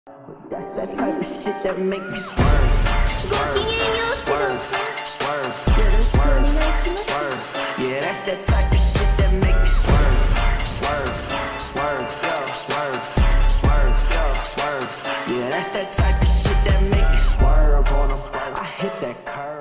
That's that type of shit that make me swerve, swerve, swerve, swerve, swerve, swerve. Yeah, that's that type of shit that make me swerve, swerve, swerve, swerve, swerve, swerve. Yeah, that's that type of shit that make me swerve on 'em. I hit that curve.